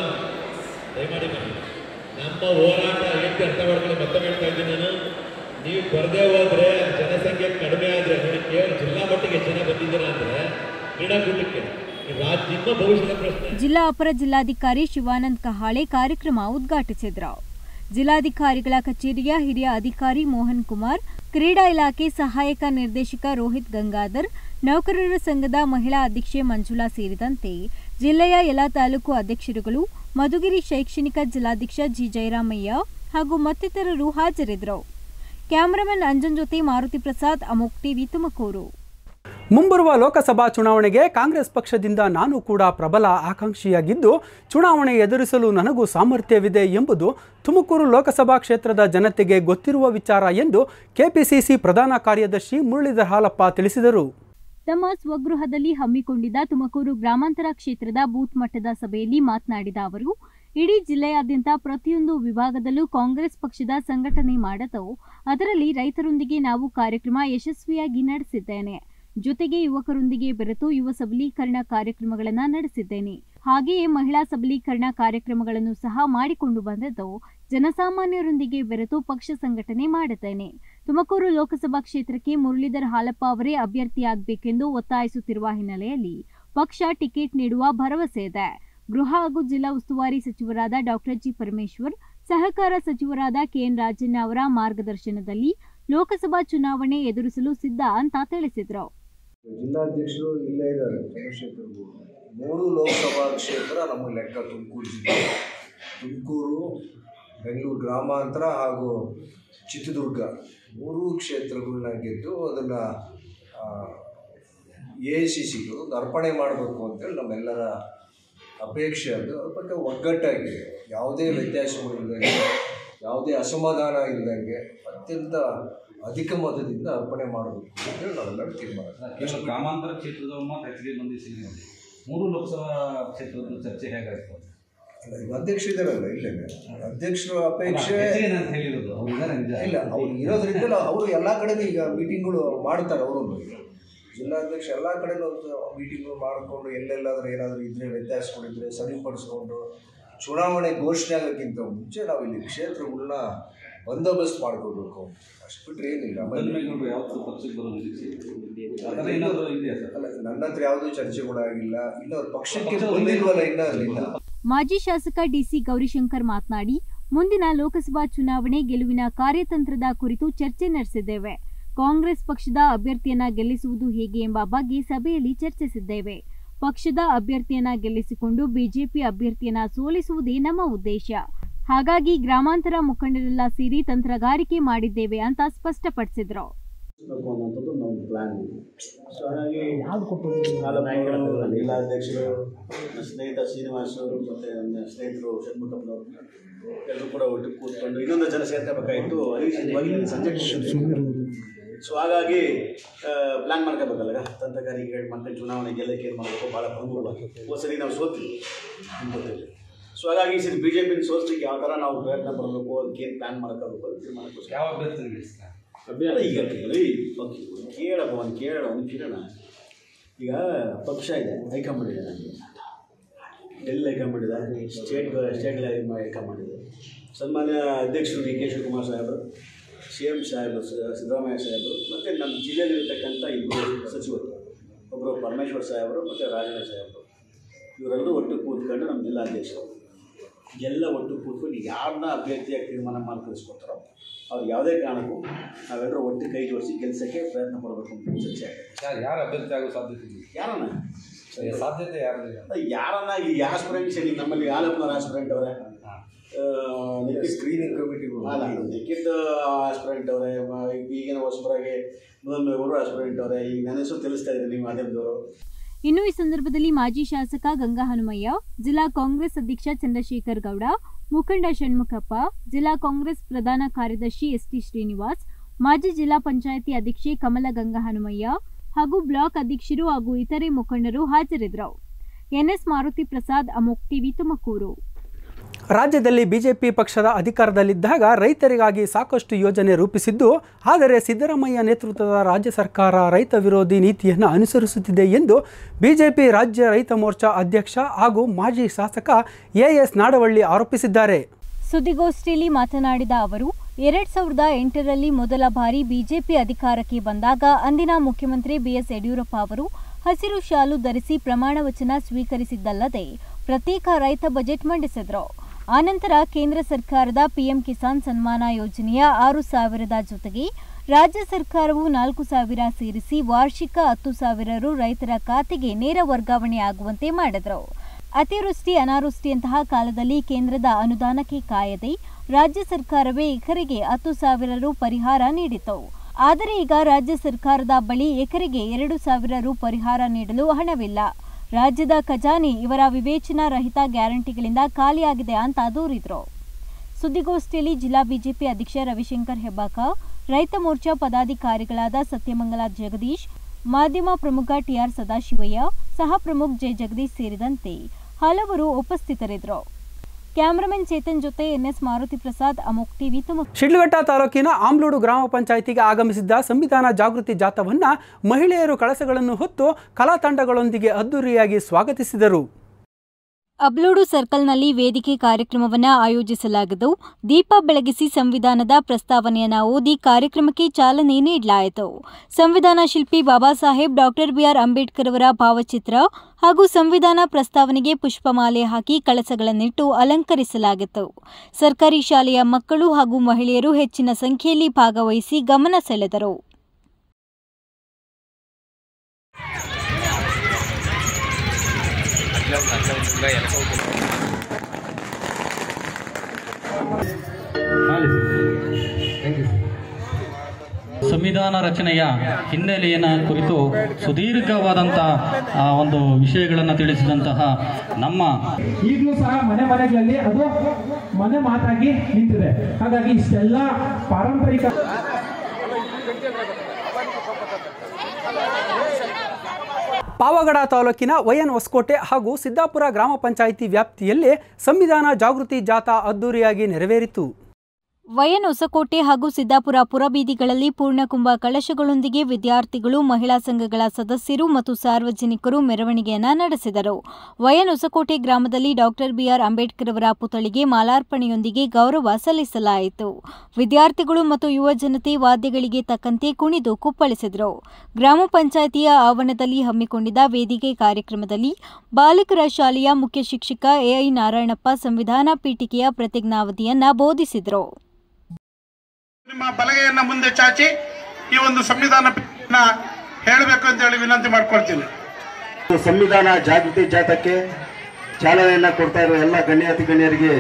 ದಯಮಾಡಿ ಮಾಡಿ. ನಮ್ಮ ಹೋರಾಟ ಏನು ಅರ್ಥ ಮಾಡ್ಕೊಳ್ಳಿ. ಮತ್ತೊಮ್ಮೆ ಹೇಳ್ತಾ ಇದ್ದೀನಿ ನಾನು, ನೀವು ಬರದೇ ಹೋದರೆ ಜನಸಂಖ್ಯೆ ಕಡಿಮೆ ಆದರೆ ನೋಡಿ, ಕೇವಲ ಜಿಲ್ಲಾ ಮಟ್ಟಿಗೆ ಜನ ಬಂದಿದ್ದೀರಾ ಅಂದರೆ ಕ್ರೀಡಾಕೂಟಕ್ಕೆ ರಾಜ್ಯ ನಿಮ್ಮ ಭವಿಷ್ಯದ ಪ್ರಶ್ನೆ. ಜಿಲ್ಲಾ ಅಪರ ಜಿಲ್ಲಾಧಿಕಾರಿ ಶಿವಾನಂದ್ ಕಹಾಳೆ ಕಾರ್ಯಕ್ರಮ ಉದ್ಘಾಟಿಸಿದರು. ಜಿಲ್ಲಾಧಿಕಾರಿಗಳ ಕಚೇರಿಯ ಹಿರಿಯ ಅಧಿಕಾರಿ ಮೋಹನ್ ಕುಮಾರ್, ಕ್ರೀಡಾ ಇಲಾಖೆ ಸಹಾಯಕ ನಿರ್ದೇಶಕ ರೋಹಿತ್ ಗಂಗಾಧರ್, ನೌಕರರ ಸಂಘದ ಮಹಿಳಾ ಅಧ್ಯಕ್ಷೆ ಮಂಜುಳಾ ಸೇರಿದಂತೆ ಜಿಲ್ಲೆಯ ಎಲ್ಲ ತಾಲೂಕು ಅಧ್ಯಕ್ಷರುಗಳು, ಮಧುಗಿರಿ ಶೈಕ್ಷಣಿಕ ಜಿಲ್ಲಾಧ್ಯಕ್ಷ ಜಿ ಜಯರಾಮಯ್ಯ ಹಾಗೂ ಮತ್ತಿತರರು ಹಾಜರಿದ್ದರು. ಕ್ಯಾಮರಾಮನ್ ಅಂಜನ್ ಜೊತೆ ಮಾರುತಿ ಪ್ರಸಾದ್, ಅಮೋಕ್ ಟಿವಿ, ತುಮಕೂರು. ಮುಂಬರುವ ಲೋಕಸಭಾ ಚುನಾವಣೆಗೆ ಕಾಂಗ್ರೆಸ್ ಪಕ್ಷದಿಂದ ನಾನು ಕೂಡ ಪ್ರಬಲ ಆಕಾಂಕ್ಷಿಯಾಗಿದ್ದು, ಚುನಾವಣೆ ಎದುರಿಸಲು ನನಗೂ ಸಾಮರ್ಥ್ಯವಿದೆ ಎಂಬುದು ತುಮಕೂರು ಲೋಕಸಭಾ ಕ್ಷೇತ್ರದ ಜನತೆಗೆ ಗೊತ್ತಿರುವ ವಿಚಾರ ಎಂದು ಕೆಪಿಸಿಸಿ ಪ್ರಧಾನ ಕಾರ್ಯದರ್ಶಿ ಮುರಳೀಧರ್ ಹಾಲಪ್ಪ ತಿಳಿಸಿದರು. ತಮ್ಮ ಸ್ವಗೃಹದಲ್ಲಿ ಹಮ್ಮಿಕೊಂಡಿದ್ದ ತುಮಕೂರು ಗ್ರಾಮಾಂತರ ಕ್ಷೇತ್ರದ ಬೂತ್ ಮಟ್ಟದ ಸಭೆಯಲ್ಲಿ ಮಾತನಾಡಿದ ಅವರು, ಇಡೀ ಜಿಲ್ಲೆಯಾದ್ಯಂತ ಪ್ರತಿಯೊಂದು ವಿಭಾಗದಲ್ಲೂ ಕಾಂಗ್ರೆಸ್ ಪಕ್ಷದ ಸಂಘಟನೆ ಮಾಡಲು, ಅದರಲ್ಲಿ ರೈತರೊಂದಿಗೆ ನಾವು ಕಾರ್ಯಕ್ರಮ ಯಶಸ್ವಿಯಾಗಿ ನಡೆಸಿದ್ದೇನೆ. ಜೊತೆಗೆ ಯುವಕರೊಂದಿಗೆ ಬೆರೆತು ಯುವ ಸಬಲೀಕರಣ ಕಾರ್ಯಕ್ರಮಗಳನ್ನು ನಡೆಸಿದ್ದೇನೆ. ಹಾಗೆಯೇ ಮಹಿಳಾ ಸಬಲೀಕರಣ ಕಾರ್ಯಕ್ರಮಗಳನ್ನು ಸಹ ಮಾಡಿಕೊಂಡು ಬಂದದ್ದು, ಜನಸಾಮಾನ್ಯರೊಂದಿಗೆ ಬೆರೆತು ಪಕ್ಷ ಸಂಘಟನೆ ಮಾಡುತ್ತೇನೆ. ತುಮಕೂರು ಲೋಕಸಭಾ ಕ್ಷೇತ್ರಕ್ಕೆ ಮುರಳೀಧರ್ ಹಾಲಪ್ಪ ಅವರೇ ಅಭ್ಯರ್ಥಿಯಾಗಬೇಕೆಂದು ಒತ್ತಾಯಿಸುತ್ತಿರುವ ಹಿನ್ನೆಲೆಯಲ್ಲಿ ಪಕ್ಷ ಟಿಕೆಟ್ ನೀಡುವ ಭರವಸೆ ಇದೆ. ಗೃಹ ಹಾಗೂ ಜಿಲ್ಲಾ ಉಸ್ತುವಾರಿ ಸಚಿವರಾದ ಡಾಕ್ಟರ್ ಜಿ ಪರಮೇಶ್ವರ್, ಸಹಕಾರ ಸಚಿವರಾದ ಕೆಎನ್ ರಾಜಣ್ಣ ಅವರ ಮಾರ್ಗದರ್ಶನದಲ್ಲಿ ಲೋಕಸಭಾ ಚುನಾವಣೆ ಎದುರಿಸಲು ಸಿದ್ಧ ಅಂತ ತಿಳಿಸಿದರು. ಜಿಲ್ಲಾಧ್ಯಕ್ಷರು ಇಲ್ಲೇ ಇದ್ದಾರೆ. ಚಂದ್ರಶೇಖರ್ ಮೂರು ಲೋಕಸಭಾ ಕ್ಷೇತ್ರ ನಮ್ಮ ಲೆಕ್ಕ ತುಮಕೂರು ಜಿಲ್ಲೆ, ತುಮಕೂರು, ಬೆಂಗಳೂರು ಗ್ರಾಮಾಂತರ ಹಾಗೂ ಚಿತ್ರದುರ್ಗ ಮೂರೂ ಕ್ಷೇತ್ರಗಳನ್ನ ಗೆದ್ದು ಅದನ್ನು ಎ ಐ ಸಿ ಸಿಗಳು ಅರ್ಪಣೆ ಮಾಡಬೇಕು ಅಂತೇಳಿ ನಮ್ಮೆಲ್ಲರ ಅಪೇಕ್ಷೆ. ಅದು ಅದ್ರ ಬಗ್ಗೆ ಒಗ್ಗಟ್ಟಾಗಿ ಯಾವುದೇ ವ್ಯತ್ಯಾಸಗಳಿಲ್ಲದಂಗೆ, ಯಾವುದೇ ಅಸಮಾಧಾನ ಇಲ್ಲದಂಗೆ ಅತ್ಯಂತ ಅಧಿಕ ಮತದಿಂದ ಅರ್ಪಣೆ ಮಾಡಬೇಕು ಅಂತೇಳಿ ನಾವೆಲ್ಲರೂ ತೀರ್ಮಾನ. ಗ್ರಾಮಾಂತರ ಕ್ಷೇತ್ರದ ಮಾತು ಹೆಚ್ಚಿಗೆ ಬಂದಿಸಿ ಮೂರು ಲೋಕಸಭಾ ಕ್ಷೇತ್ರದ ಚರ್ಚೆ ಹೇಗಾಯಿತು? ಅಲ್ಲ, ಈಗ ಅಧ್ಯಕ್ಷ ಇದ್ದಾರಲ್ಲ, ಇಲ್ಲೇ ಅಧ್ಯಕ್ಷರ ಅಪೇಕ್ಷೆ ಇಲ್ಲ. ಅವ್ರು ಇರೋದ್ರಿಂದ ಅವರು ಎಲ್ಲ ಕಡೆನೂ ಈಗ ಮೀಟಿಂಗ್ಗಳು ಮಾಡ್ತಾರೆ. ಅವರು ಜಿಲ್ಲಾಧ್ಯಕ್ಷ ಎಲ್ಲ ಕಡೆನೂ ಮೀಟಿಂಗ್ಗಳು ಮಾಡಿಕೊಂಡು ಎಲ್ಲೆಲ್ಲಾದ್ರೂ ಏನಾದರೂ ಇದ್ದರೆ ವ್ಯತ್ಯಾಸಗಳಿದ್ರೆ ಸರಿಪಡಿಸ್ಕೊಂಡು ಚುನಾವಣೆ ಘೋಷಣೆ ಆಗೋಕ್ಕಿಂತ ಮುಂಚೆ ನಾವು ಇಲ್ಲಿ ಕ್ಷೇತ್ರಗಳನ್ನ ಬಂದೋಬಸ್ತ್ ಮಾಡ್ಕೋಬೇಕು. ಅಷ್ಟು ಬಿಟ್ಟರೆ ಏನಿಲ್ಲ. ಅಲ್ಲ, ನನ್ನ ಹತ್ರ ಯಾವುದೂ ಚರ್ಚೆಗಳಾಗಿಲ್ಲ. ಇನ್ನು ಅವ್ರ ಪಕ್ಷಕ್ಕೆ ಬಂದಿಲ್ವಲ್ಲ ಇನ್ನೂ ಅಲ್ಲಿಂದ. ಮಾಜಿ ಶಾಸಕ ಡಿಸಿ ಗೌರಿಶಂಕರ್ ಮಾತನಾಡಿ, ಮುಂದಿನ ಲೋಕಸಭಾ ಚುನಾವಣೆ ಗೆಲುವಿನ ಕಾರ್ಯತಂತ್ರದ ಕುರಿತು ಚರ್ಚೆ ನಡೆಸಿದ್ದೇವೆ. ಕಾಂಗ್ರೆಸ್ ಪಕ್ಷದ ಅಭ್ಯರ್ಥಿಯನ್ನ ಗೆಲ್ಲಿಸುವುದು ಹೇಗೆ ಎಂಬ ಬಗ್ಗೆ ಸಭೆಯಲ್ಲಿ ಚರ್ಚಿಸಿದ್ದೇವೆ. ಪಕ್ಷದ ಅಭ್ಯರ್ಥಿಯನ್ನ ಗೆಲ್ಲಿಸಿಕೊಂಡು ಬಿಜೆಪಿ ಅಭ್ಯರ್ಥಿಯನ್ನ ಸೋಲಿಸುವುದೇ ನಮ್ಮ ಉದ್ದೇಶ. ಹಾಗಾಗಿ ಗ್ರಾಮಾಂತರ ಮುಖಂಡರೆಲ್ಲ ಸೇರಿ ತಂತ್ರಗಾರಿಕೆ ಮಾಡಿದ್ದೇವೆ ಅಂತ ಸ್ಪಷ್ಟಪಡಿಸಿದ್ರು. ಅನ್ನೋಂಥದ್ದು ನಮ್ಮ ಪ್ಲ್ಯಾನ್. ಸೊ ಹಾಗಾಗಿ ನಾಲ್ಕು ಜಿಲ್ಲಾಧ್ಯಕ್ಷರು, ನನ್ನ ಸ್ನೇಹಿತ ಶ್ರೀನಿವಾಸ್ ಅವರು ಮತ್ತು ನನ್ನ ಸ್ನೇಹಿತರು ಷಣ್ಮುಖಪ್ಪನವರು ಎಲ್ಲರೂ ಕೂಡ ಒಟ್ಟು ಕೂತ್ಕೊಂಡು ಇನ್ನೊಂದು ಜನ ಸೇರ್ಕೋಬೇಕಾಯಿತು. ಇವಾಗ ಸಂಜೆ ಸೊ ಹಾಗಾಗಿ ಪ್ಲ್ಯಾನ್ ಮಾಡ್ಕೋಬೇಕಲ್ಲ, ತಂತ್ರಗಾರಿಕೆ ಮಾಡ್ಕೊಂಡು ಚುನಾವಣೆ ಗೆಲ್ಲಕ್ಕೆ ಏನು ಮಾಡಬೇಕು ಭಾಳ ಪ್ರಮುಖವಾಗಿ. ಹೋದ ಸರಿ ನಾವು ಸೋತ್ವಿ ತಿರುಪತಿಯಲ್ಲಿ. ಸೊ ಹಾಗಾಗಿ ಈ ಸರಿ ಬಿ ಜೆ ಪಿನ ಸೋಲಿಸ್ಲಿಕ್ಕೆ ಯಾವ ಥರ ನಾವು ಪ್ರಯತ್ನ ಬರಬೇಕು, ಅದಕ್ಕೆ ಏನು ಪ್ಲ್ಯಾನ್ ಮಾಡ್ಕೋಬೇಕು ಅಂತ ತೀರ್ಮಾನಕ್ಕೋಸ್ಕರ ಯಾವ ಅಭ್ಯರ್ಥಿ ಈಗ ಕೇಳಪ್ಪ ಒಂದು ಕೇಳೋಣ ಒಂದು ಕೇಳೋಣ. ಈಗ ಪಕ್ಷ ಇದೆ, ಹೈಕಮಾಂಡ್ ಇದೆ, ನನಗೆ ಡೆಲ್ಲಿ ಹೈಕಮಾಂಡ್ ಇದೆ, ಸ್ಟೇಟ್ ಸ್ಟೇಟ್ ಹೈಕಮಾಂಡ್ ಇದೆ. ಸನ್ಮಾನ್ಯ ಅಧ್ಯಕ್ಷರು ಡಿ ಕೆ ಶಿವಕುಮಾರ್ ಸಾಹೇಬರು, ಸಿ ಎಂ ಸಾಹೇಬರು ಸಿದ್ದರಾಮಯ್ಯ ಸಾಹೇಬರು, ಮತ್ತು ನಮ್ಮ ಜಿಲ್ಲೆಯಲ್ಲಿರ್ತಕ್ಕಂಥ ಇಬ್ಬರು ಸಚಿವರು, ಒಬ್ಬರು ಪರಮೇಶ್ವರ್ ಸಾಹೇಬರು ಮತ್ತು ರಾಜಣ್ಣ ಸಾಹೇಬರು, ಇವರೆಲ್ಲರೂ ಒಟ್ಟು ಕೂತ್ಕೊಂಡು ನಮ್ಮ ಜಿಲ್ಲಾಧ್ಯಕ್ಷರು ಎಲ್ಲ ಒಟ್ಟು ಕೂತ್ಕೊಂಡು ಯಾರನ್ನ ಅಭ್ಯರ್ಥಿಯಾಗಿ ತೀರ್ಮಾನ ಮಾಡಿ ಕಳಿಸ್ಕೊಡ್ತಾರೋ ಅವ್ರು ಯಾವುದೇ ಕಾರಣಕ್ಕೂ ನಾವೆಲ್ಲರೂ ಒಟ್ಟು ಕೈ ಜೋಡಿಸಿ ಕೆಲಸಕ್ಕೆ ಪ್ರಯತ್ನ ಪಡಬೇಕು ಅಂತ ಚರ್ಚೆ ಆಗಿದೆ. ಯಾರು ಅಭ್ಯರ್ಥಿ ಆಗೋ ಸಾಧ್ಯತೆ ಇದೆ? ಯಾರನ್ನ ಸಾಧ್ಯತೆ ಯಾರು ಯಾರನ್ನ ಈಗ ಆಸ್ಪಿರೆಂಟ್ಸ್ ಹೇಳಿ ನಮ್ಮಲ್ಲಿ ಆಲಪ್ಪನವ್ರ ಆಸ್ಪಿರೆಂಟ್ ಅವರೇ, ಸ್ಕ್ರೀನಿಂಗ್ ಕಮಿಟಿಗಳು ಅಲ್ಲ ನಿಖಿತ್ ಆಸ್ಪಿರೆಂಟ್ ಅವರೇ, ಈಗಿನ ಹೊಸಬರಾಗಿ ಮೊದಲು ಅವರು ಆಸ್ಪಿರೆಂಟ್ ಅವರೇ, ಈಗ ನನ್ನ ಹೆಸರು ತಿಳಿಸ್ತಾ ಇದ್ದಾರೆ ನೀವು ಮಾಧ್ಯಮದವರು. ಇನ್ನು ಈ ಸಂದರ್ಭದಲ್ಲಿ ಮಾಜಿ ಶಾಸಕ ಗಂಗಾ ಹನುಮಯ್ಯ, ಜಿಲ್ಲಾ ಕಾಂಗ್ರೆಸ್ ಅಧ್ಯಕ್ಷ ಚಂದ್ರಶೇಖರ್ ಗೌಡ, ಮುಖಂಡ ಷಣ್ಮುಖಪ್ಪ, ಜಿಲ್ಲಾ ಕಾಂಗ್ರೆಸ್ ಪ್ರಧಾನ ಕಾರ್ಯದರ್ಶಿ ಎಸ್ಟಿ ಶ್ರೀನಿವಾಸ್, ಮಾಜಿ ಜಿಲ್ಲಾ ಪಂಚಾಯಿತಿ ಅಧ್ಯಕ್ಷೆ ಕಮಲ ಗಂಗಾ ಹನುಮಯ್ಯ ಹಾಗೂ ಬ್ಲಾಕ್ ಅಧ್ಯಕ್ಷರು ಹಾಗೂ ಇತರೆ ಮುಖಂಡರು ಹಾಜರಿದ್ದರು. ಎನ್ಎಸ್ ಮಾರುತಿ ಪ್ರಸಾದ್, ಅಮೋಕ್ ಟಿವಿ, ತುಮಕೂರು. ರಾಜ್ಯದಲ್ಲಿ ಬಿಜೆಪಿ ಪಕ್ಷದ ಅಧಿಕಾರದಲ್ಲಿದ್ದಾಗ ರೈತರಿಗಾಗಿ ಸಾಕಷ್ಟು ಯೋಜನೆ ರೂಪಿಸಿದ್ದು, ಆದರೆ ಸಿದ್ದರಾಮಯ್ಯ ನೇತೃತ್ವದ ರಾಜ್ಯ ಸರ್ಕಾರ ರೈತ ವಿರೋಧಿ ನೀತಿಯನ್ನು ಅನುಸರಿಸುತ್ತಿದೆ ಎಂದು ಬಿಜೆಪಿ ರಾಜ್ಯ ರೈತ ಮೋರ್ಚಾ ಅಧ್ಯಕ್ಷ ಹಾಗೂ ಮಾಜಿ ಶಾಸಕ ಎ ಎಸ್ ನಾಡವಳ್ಳಿ ಆರೋಪಿಸಿದ್ದಾರೆ. ಸುದ್ದಿಗೋಷ್ಠಿಯಲ್ಲಿ ಮಾತನಾಡಿದ ಅವರು, ಎರಡ್ ಸಾವಿರದ ಎಂಟರಲ್ಲಿ ಮೊದಲ ಬಾರಿ ಬಿಜೆಪಿ ಅಧಿಕಾರಕ್ಕೆ ಬಂದಾಗ ಅಂದಿನ ಮುಖ್ಯಮಂತ್ರಿ ಬಿಎಸ್ ಯಡಿಯೂರಪ್ಪ ಅವರು ಹಸಿರು ಶಾಲು ಧರಿಸಿ ಪ್ರಮಾಣ ವಚನ ಸ್ವೀಕರಿಸಿದ್ದಲ್ಲದೆ ಪ್ರತ್ಯೇಕ ರೈತ ಬಜೆಟ್ ಮಂಡಿಸಿದರು. ಆನಂತರ ಕೇಂದ್ರ ಸರ್ಕಾರದ ಪಿಎಂ ಕಿಸಾನ್ ಸನ್ಮಾನ ಯೋಜನೆಯ ಆರು ಸಾವಿರದ ಜೊತೆಗೆ ರಾಜ್ಯ ಸರ್ಕಾರವು ನಾಲ್ಕು ಸಾವಿರ ಸೇರಿಸಿ ವಾರ್ಷಿಕ ಹತ್ತು ಸಾವಿರ ರು ರೈತರ ಖಾತೆಗೆ ನೇರ ವರ್ಗಾವಣೆ ಆಗುವಂತೆ ಮಾಡಿದರು. ಅತಿವೃಷ್ಟಿ ಅನಾವೃಷ್ಟಿಯಂತಹ ಕಾಲದಲ್ಲಿ ಕೇಂದ್ರದ ಅನುದಾನಕ್ಕೆ ಕಾಯದೆ ರಾಜ್ಯ ಸರ್ಕಾರವೇ ಎಕರೆಗೆ ಹತ್ತು ಸಾವಿರ ರು ಪರಿಹಾರ ನೀಡಿತು. ಆದರೆ ಈಗ ರಾಜ್ಯ ಸರ್ಕಾರದ ಬಳಿ ಎಕರೆಗೆ ಎರಡು ಸಾವಿರ ರು ಪರಿಹಾರ ನೀಡಲು ಹಣವಿಲ್ಲ. ರಾಜ್ಯದ ಖಜಾನೆ ಇವರ ವಿವೇಚನಾ ರಹಿತ ಗ್ಯಾರಂಟಿಗಳಿಂದ ಖಾಲಿಯಾಗಿದೆ ಅಂತ ದೂರಿದರು. ಸುದ್ದಿಗೋಷ್ಠಿಯಲ್ಲಿ ಜಿಲ್ಲಾ ಬಿಜೆಪಿ ಅಧ್ಯಕ್ಷ ರವಿಶಂಕರ್ ಹೆಬ್ಬಾಕ, ರೈತ ಮೋರ್ಚಾ ಪದಾಧಿಕಾರಿಗಳಾದ ಸತ್ಯಮಂಗಲ ಜಗದೀಶ್, ಮಾಧ್ಯಮ ಪ್ರಮುಖ ಟಿಆರ್ ಸದಾಶಿವಯ್ಯ, ಸಹ ಪ್ರಮುಖ ಜೆ ಜಗದೀಶ್ ಸೇರಿದಂತೆ ಹಲವರು ಉಪಸ್ಥಿತರಿದ್ದರು. ಕ್ಯಾಮರಾಮನ್ ಚೇತನ್ ಜೊತೆ ಎನ್ಎಸ್ ಮಾರುತಿ ಪ್ರಸಾದ್, ಅಮೋಕ್ ಟಿವಿ, ತುಮಕೂರು. ಶಿಡ್ಲಘಟ್ಟ ತಾಲೂಕಿನ ಆಮ್ಲೂಡು ಗ್ರಾಮ ಪಂಚಾಯಿತಿಗೆ ಆಗಮಿಸಿದ್ದ ಸಂವಿಧಾನ ಜಾಗೃತಿ ಜಾಥಾವನ್ನು ಮಹಿಳೆಯರು ಕಳಸಗಳನ್ನು ಹೊತ್ತು ಕಲಾ ತಂಡಗಳೊಂದಿಗೆ ಅದ್ದೂರಿಯಾಗಿ ಸ್ವಾಗತಿಸಿದರು. ಅಬ್ಲೂಡು ಸರ್ಕಲ್ನಲ್ಲಿ ವೇದಿಕೆ ಕಾರ್ಯಕ್ರಮವನ್ನು ಆಯೋಜಿಸಲಾಗಿದ್ದು, ದೀಪ ಬೆಳಗಿಸಿ ಸಂವಿಧಾನದ ಪ್ರಸ್ತಾವನೆಯನ್ನು ಓದಿ ಕಾರ್ಯಕ್ರಮಕ್ಕೆ ಚಾಲನೆ ನೀಡಲಾಯಿತು. ಸಂವಿಧಾನ ಶಿಲ್ಪಿ ಬಾಬಾ ಸಾಹೇಬ್ ಡಾಕ್ಟರ್ ಬಿಆರ್ ಅಂಬೇಡ್ಕರ್ ಅವರ ಭಾವಚಿತ್ರ ಹಾಗೂ ಸಂವಿಧಾನ ಪ್ರಸ್ತಾವನೆಗೆ ಪುಷ್ಪಮಾಲೆ ಹಾಕಿ ಕಳಸಗಳನ್ನಿಟ್ಟು ಅಲಂಕರಿಸಲಾಗಿತ್ತು. ಸರ್ಕಾರಿ ಶಾಲೆಯ ಮಕ್ಕಳು ಹಾಗೂ ಮಹಿಳೆಯರು ಹೆಚ್ಚಿನ ಸಂಖ್ಯೆಯಲ್ಲಿ ಭಾಗವಹಿಸಿ ಗಮನ ಸೆಳೆದರು. ಸಂವಿಧಾನ ರಚನೆಯ ಹಿನ್ನೆಲೆಯನ್ನು ಕುರಿತು ಸುದೀರ್ಘವಾದಂಥ ಒಂದು ವಿಷಯಗಳನ್ನು ತಿಳಿಸಿದಂತಹ ನಮ್ಮ ಈಗಲೂ ಸಹ ಮನೆ ಮನೆಗಳಲ್ಲಿ ಅದು ಮನೆ ಮಾತಾಗಿ ನಿಂತಿದೆ. ಹಾಗಾಗಿ ಇಷ್ಟೆಲ್ಲ ಪಾರಂಪರಿಕ ಪಾವಗಡ ತಾಲೂಕಿನ ವೈಎನ್ ಹೊಸಕೋಟೆ ಹಾಗೂ ಸಿದ್ದಾಪುರ ಗ್ರಾಮ ಪಂಚಾಯಿತಿ ವ್ಯಾಪ್ತಿಯಲ್ಲಿ ಸಂವಿಧಾನ ಜಾಗೃತಿ ಜಾಥಾ ಅದ್ದೂರಿಯಾಗಿ ನೆರವೇರಿತು. ವೈಎನ್ ಹೊಸಕೋಟೆ ಹಾಗೂ ಸಿದ್ದಾಪುರ ಪುರಬೀದಿಗಳಲ್ಲಿ ಪೂರ್ಣಕುಂಭ ಕಳಶಗಳೊಂದಿಗೆ ವಿದ್ಯಾರ್ಥಿಗಳು, ಮಹಿಳಾ ಸಂಘಗಳ ಸದಸ್ಯರು ಮತ್ತು ಸಾರ್ವಜನಿಕರು ಮೆರವಣಿಗೆಯನ್ನು ನಡೆಸಿದರು. ವೈಎನ್ ಹೊಸಕೋಟೆ ಗ್ರಾಮದಲ್ಲಿ ಡಾಕ್ಟರ್ ಬಿಆರ್ ಅಂಬೇಡ್ಕರ್ ಅವರ ಪುತ್ಥಳಿಗೆ ಮಾಲಾರ್ಪಣೆಯೊಂದಿಗೆ ಗೌರವ ಸಲ್ಲಿಸಲಾಯಿತು. ವಿದ್ಯಾರ್ಥಿಗಳು ಮತ್ತು ಯುವ ಜನತೆ ವಾದ್ಯಗಳಿಗೆ ತಕ್ಕಂತೆ ಕುಣಿದು ಕುಪ್ಪಳಿಸಿದರು. ಗ್ರಾಮ ಪಂಚಾಯಿತಿಯ ಆವರಣದಲ್ಲಿ ಹಮ್ಮಿಕೊಂಡಿದ್ದ ವೇದಿಕೆ ಕಾರ್ಯಕ್ರಮದಲ್ಲಿ ಬಾಲಕರ ಶಾಲೆಯ ಮುಖ್ಯ ಶಿಕ್ಷಕ ಎಐ ನಾರಾಯಣಪ್ಪ ಸಂವಿಧಾನ ಪೀಠಿಕೆಯ ಪ್ರತಿಜ್ಞಾವಧಿಯನ್ನು ಬೋಧಿಸಿದರು. ನಿಮ್ಮ ಬಲಗೈಯನ್ನು ಮುಂದೆ ಚಾಚಿ ಈ ಒಂದು ಸಂವಿಧಾನ ಹೇಳಬೇಕು ಅಂತ ಹೇಳಿ ವಿನಂತಿ ಮಾಡ್ಕೊಳ್ತೀನಿ. ಸಂವಿಧಾನ ಜಾಗೃತಿ ಜಾಥಾಕ್ಕೆ ಚಾಲನೆಯನ್ನ ಕೊಡ್ತಾ ಇರುವ ಎಲ್ಲ ಗಣ್ಯಾತಿ ಗಣ್ಯರಿಗೆ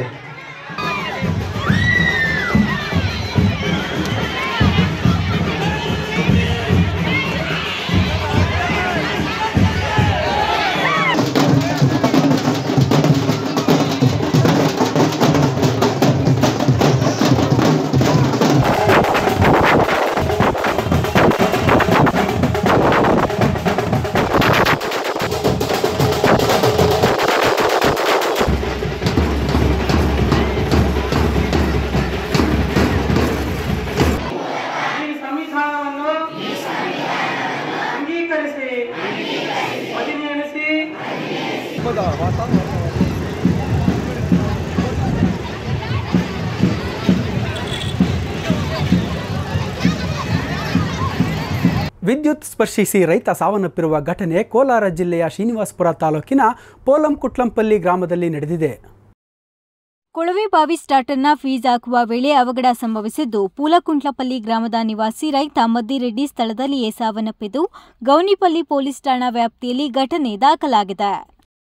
ವಿದ್ಯುತ್ ಸ್ಪರ್ಶಿಸಿ ರೈತ ಸಾವನ್ನಪ್ಪಿರುವ ಘಟನೆ ಕೋಲಾರ ಜಿಲ್ಲೆಯ ಶ್ರೀನಿವಾಸಪುರ ತಾಲೂಕಿನ ಪೋಲಂಕುಟ್ಲಂಪಲ್ಲಿ ಗ್ರಾಮದಲ್ಲಿ ನಡೆದಿದೆ. ಕೊಳವೆಬಾವಿ ಸ್ಟಾರ್ಟರ್ನ ಫೀಸ್ ಹಾಕುವ ವೇಳೆ ಅವಘಡ ಸಂಭವಿಸಿದ್ದು, ಪೂಲಕುಂಟ್ಲಪಲ್ಲಿ ಗ್ರಾಮದ ನಿವಾಸಿ ರೈತ ಮದ್ದಿರೆಡ್ಡಿ ಸ್ಥಳದಲ್ಲಿಯೇ ಸಾವನ್ನಪ್ಪಿದ್ದು, ಗೌನಿಪಲ್ಲಿ ಪೊಲೀಸ್ ಠಾಣಾ ವ್ಯಾಪ್ತಿಯಲ್ಲಿ ಘಟನೆ ದಾಖಲಾಗಿದೆ.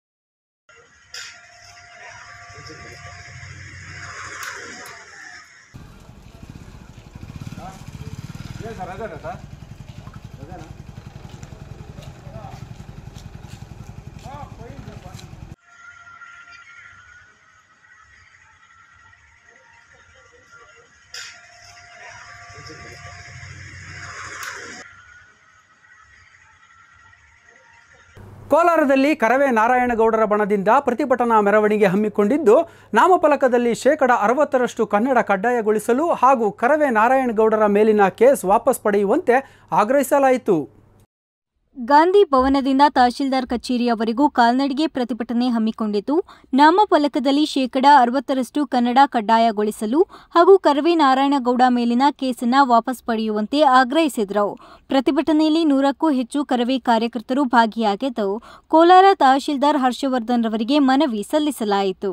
ಕೋಲಾರದಲ್ಲಿ ಕರವೇ ನಾರಾಯಣಗೌಡರ ಬಣದಿಂದ ಪ್ರತಿಭಟನಾ ಮೆರವಣಿಗೆ ಹಮ್ಮಿಕೊಂಡಿದ್ದು, ನಾಮಫಲಕದಲ್ಲಿ ಶೇಕಡ ಅರವತ್ತರಷ್ಟು ಕನ್ನಡ ಕಡ್ಡಾಯಗೊಳಿಸಲು ಹಾಗೂ ಕರವೇ ನಾರಾಯಣಗೌಡರ ಮೇಲಿನ ಕೇಸ್ ವಾಪಸ್ ಪಡೆಯುವಂತೆ ಆಗ್ರಹಿಸಲಾಯಿತು. ಗಾಂಧಿ ಭವನದಿಂದ ತಹಶೀಲ್ದಾರ್ ಕಚೇರಿಯವರೆಗೂ ಕಾಲ್ನಡಿಗೆ ಪ್ರತಿಭಟನೆ ಹಮ್ಮಿಕೊಂಡಿದ್ದು, ನಾಮಫಲಕದಲ್ಲಿ ಶೇಕಡ ಅರವತ್ತರಷ್ಟು ಕನ್ನಡ ಕಡ್ಡಾಯಗೊಳಿಸಲು ಹಾಗೂ ಕರವೇ ನಾರಾಯಣಗೌಡ ಮೇಲಿನ ಕೇಸನ್ನು ವಾಪಸ್ ಪಡೆಯುವಂತೆ ಆಗ್ರಹಿಸಿದರು. ಪ್ರತಿಭಟನೆಯಲ್ಲಿ ನೂರಕ್ಕೂ ಹೆಚ್ಚು ಕರವೇ ಕಾರ್ಯಕರ್ತರು ಭಾಗಿಯಾಗಿದ್ದು, ಕೋಲಾರ ತಹಶೀಲ್ದಾರ್ ಹರ್ಷವರ್ಧನ್ ರವರಿಗೆ ಮನವಿ ಸಲ್ಲಿಸಲಾಯಿತು.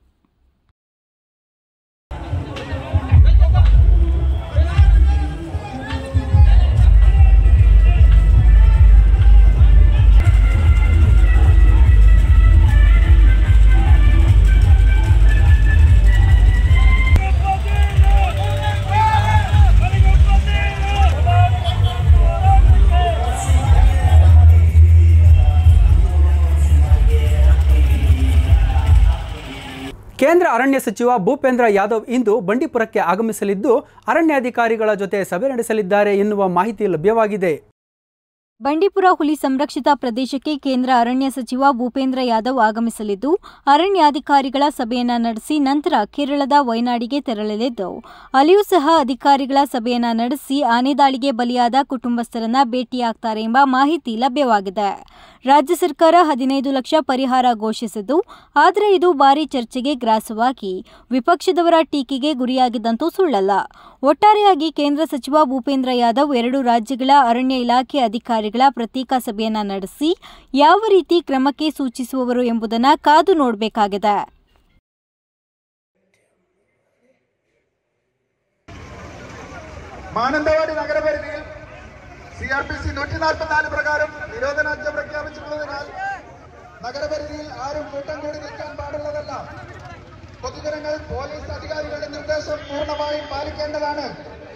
ಕೇಂದ್ರ ಅರಣ್ಯ ಸಚಿವ ಭೂಪೇಂದ್ರ ಯಾದವ್ ಇಂದು ಬಂಡೀಪುರಕ್ಕೆ ಆಗಮಿಸಲಿದ್ದು, ಅರಣ್ಯಾಧಿಕಾರಿಗಳ ಜೊತೆ ಸಭೆ ನಡೆಸಲಿದ್ದಾರೆ ಎನ್ನುವ ಮಾಹಿತಿ ಲಭ್ಯವಾಗಿದೆ. ಬಂಡೀಪುರ ಹುಲಿ ಸಂರಕ್ಷಿತ ಪ್ರದೇಶಕ್ಕೆ ಕೇಂದ್ರ ಅರಣ್ಯ ಸಚಿವ ಭೂಪೇಂದ್ರ ಯಾದವ್ ಆಗಮಿಸಲಿದ್ದು, ಅರಣ್ಯಾಧಿಕಾರಿಗಳ ಸಭೆಯನ್ನ ನಡೆಸಿ ನಂತರ ಕೇರಳದ ವಯನಾಡಿಗೆ ತೆರಳಲಿದ್ದು, ಅಲ್ಲಿಯೂ ಸಹ ಅಧಿಕಾರಿಗಳ ಸಭೆಯನ್ನ ನಡೆಸಿ ಆನೆ ದಾಳಿಗೆ ಬಲಿಯಾದ ಕುಟುಂಬಸ್ಥರನ್ನ ಭೇಟಿಯಾಗ್ತಾರೆ ಎಂಬ ಮಾಹಿತಿ ಲಭ್ಯವಾಗಿದೆ. ರಾಜ್ಯ ಸರ್ಕಾರ ಹದಿನೈದು ಲಕ್ಷ ಪರಿಹಾರ ಘೋಷಿಸಿದ್ದು, ಆದರೆ ಇದು ಭಾರೀ ಚರ್ಚೆಗೆ ಗ್ರಾಸವಾಗಿ ವಿಪಕ್ಷದವರ ಟೀಕೆಗೆ ಗುರಿಯಾಗಿದ್ದಂತೂ ಸುಳ್ಳಲ್ಲ. ಒಟ್ಟಾರೆಯಾಗಿ ಕೇಂದ್ರ ಸಚಿವ ಭೂಪೇಂದ್ರ ಯಾದವ್ ಎರಡು ರಾಜ್ಯಗಳ ಅರಣ್ಯ ಇಲಾಖೆ ಅಧಿಕಾರಿಗಳ ಪ್ರತ್ಯೇಕ ಸಭೆಯನ್ನ ನಡೆಸಿ ಯಾವ ರೀತಿ ಕ್ರಮಕ್ಕೆ ಸೂಚಿಸುವವರು ಎಂಬುದನ್ನು ಕಾದು ನೋಡಬೇಕಾಗಿದೆ. മാനന്തവാടി നഗരപരിധിയിൽ സി ആർ പി സി നൂറ്റി നാൽപ്പത്തിനാല് പ്രകാരം നിരോധനാജ്ഞ പ്രഖ്യാപിച്ചിട്ടുള്ളതിനാൽ നഗരപരിധിയിൽ ആരും കൂട്ടം കൂടി നിൽക്കാൻ പാടുള്ളതല്ല. പൊതുജനങ്ങൾ പോലീസ് അധികാരികളുടെ നിർദ്ദേശം പൂർണ്ണമായും പാലിക്കേണ്ടതാണ്.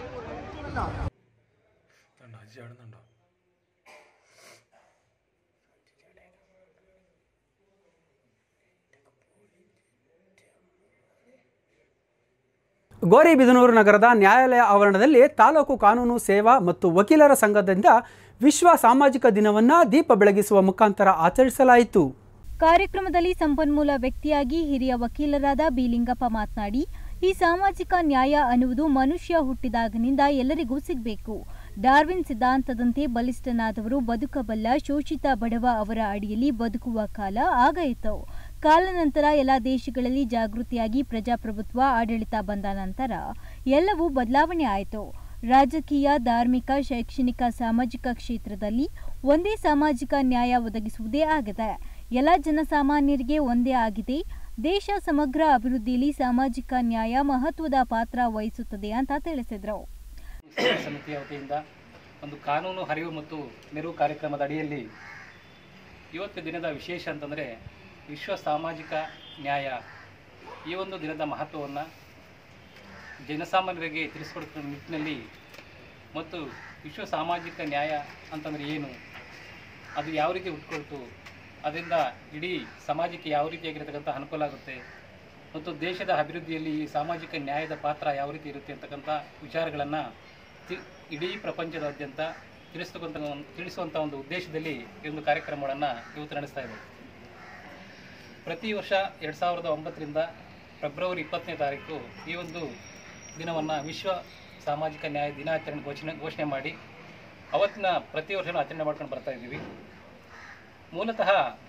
ಗೌರಿಬಿದನೂರು ನಗರದ ನ್ಯಾಯಾಲಯ ಆವರಣದಲ್ಲಿ ತಾಲೂಕು ಕಾನೂನು ಸೇವಾ ಮತ್ತು ವಕೀಲರ ಸಂಘದಿಂದ ವಿಶ್ವ ಸಾಮಾಜಿಕ ದಿನವನ್ನು ದೀಪ ಬೆಳಗಿಸುವ ಮುಖಾಂತರ ಆಚರಿಸಲಾಯಿತು. ಕಾರ್ಯಕ್ರಮದಲ್ಲಿ ಸಂಪನ್ಮೂಲ ವ್ಯಕ್ತಿಯಾಗಿ ಹಿರಿಯ ವಕೀಲರಾದ ಬಿ ಲಿಂಗಪ್ಪ ಮಾತನಾಡಿ, ಈ ಸಾಮಾಜಿಕ ನ್ಯಾಯ ಅನ್ನುವುದು ಮನುಷ್ಯ ಹುಟ್ಟಿದಾಗನಿಂದ ಎಲ್ಲರಿಗೂ ಸಿಗಬೇಕು. ಡಾರ್ವಿನ್ ಸಿದ್ಧಾಂತದಂತೆ ಬಲಿಷ್ಠನಾದವರು ಬದುಕಬಲ್ಲ, ಶೋಷಿತ ಬಡವ ಅವರ ಅಡಿಯಲ್ಲಿ ಬದುಕುವ ಕಾಲ ಆಗಾಯಿತು. ಕಾಲಾನಂತರ ಎಲ್ಲ ದೇಶಗಳಲ್ಲಿ ಜಾಗೃತಿಯಾಗಿ ಪ್ರಜಾಪ್ರಭುತ್ವ ಆಡಳಿತ ಬಂದ ನಂತರ ಎಲ್ಲವೂ ಬದಲಾವಣೆ ಆಯಿತು. ರಾಜಕೀಯ, ಧಾರ್ಮಿಕ, ಶೈಕ್ಷಣಿಕ, ಸಾಮಾಜಿಕ ಕ್ಷೇತ್ರದಲ್ಲಿ ಒಂದೇ ಸಾಮಾಜಿಕ ನ್ಯಾಯ ಒದಗಿಸುವುದೇ ಆಗಿದೆ. ಎಲ್ಲ ಜನಸಾಮಾನ್ಯರಿಗೆ ಒಂದೇ ಆಗಿದೆ. ದೇಶ ಸಮಗ್ರ ಅಭಿವೃದ್ಧಿಯಲ್ಲಿ ಸಾಮಾಜಿಕ ನ್ಯಾಯ ಮಹತ್ವದ ಪಾತ್ರ ವಹಿಸುತ್ತದೆ ಅಂತ ತಿಳಿಸಿದರು. ಸಮಿತಿಯ ವತಿಯಿಂದ ಒಂದು ಕಾನೂನು ಅರಿವು ಮತ್ತು ನೆರವು ಕಾರ್ಯಕ್ರಮದ ಅಡಿಯಲ್ಲಿ ಇವತ್ತು ದಿನದ ವಿಶೇಷ ಅಂತಂದರೆ ವಿಶ್ವ ಸಾಮಾಜಿಕ ನ್ಯಾಯ. ಈ ಒಂದು ದಿನದ ಮಹತ್ವವನ್ನು ಜನಸಾಮಾನ್ಯರಿಗೆ ತಿಳಿಸಿಕೊಡುವ ನಿಟ್ಟಿನಲ್ಲಿ ಮತ್ತು ವಿಶ್ವ ಸಾಮಾಜಿಕ ನ್ಯಾಯ ಅಂತಂದರೆ ಏನು, ಅದು ಯಾವ ರೀತಿ ಹುಟ್ಕೊಳ್ತು, ಅದರಿಂದ ಇಡೀ ಸಮಾಜಕ್ಕೆ ಯಾವ ರೀತಿಯಾಗಿರತಕ್ಕಂಥ ಅನುಕೂಲ ಆಗುತ್ತೆ ಮತ್ತು ದೇಶದ ಅಭಿವೃದ್ಧಿಯಲ್ಲಿ ಈ ಸಾಮಾಜಿಕ ನ್ಯಾಯದ ಪಾತ್ರ ಯಾವ ರೀತಿ ಇರುತ್ತೆ ಅಂತಕ್ಕಂಥ ವಿಚಾರಗಳನ್ನು ತಿ ಇಡೀ ಪ್ರಪಂಚದಾದ್ಯಂತ ತಿಳಿಸ್ತಕ್ಕಂಥ ತಿಳಿಸುವಂಥ ಒಂದು ಉದ್ದೇಶದಲ್ಲಿ ಈ ಒಂದು ಕಾರ್ಯಕ್ರಮಗಳನ್ನು ಇವತ್ತು ನಡೆಸ್ತಾ ಇದ್ದೇವೆ. ಪ್ರತಿ ವರ್ಷ ಎರಡು ಸಾವಿರದ ಒಂಬತ್ತರಿಂದ ಫೆಬ್ರವರಿ ಇಪ್ಪತ್ತನೇ ತಾರೀಕು ಈ ಒಂದು ದಿನವನ್ನು ವಿಶ್ವ ಸಾಮಾಜಿಕ ನ್ಯಾಯ ದಿನಾಚರಣೆ ಘೋಷಣೆ ಘೋಷಣೆ ಮಾಡಿ ಅವತ್ತಿನ ಪ್ರತಿ ವರ್ಷವೂ ಆಚರಣೆ ಮಾಡ್ಕೊಂಡು ಬರ್ತಾ ಇದ್ದೀವಿ. ಮೂಲತಃ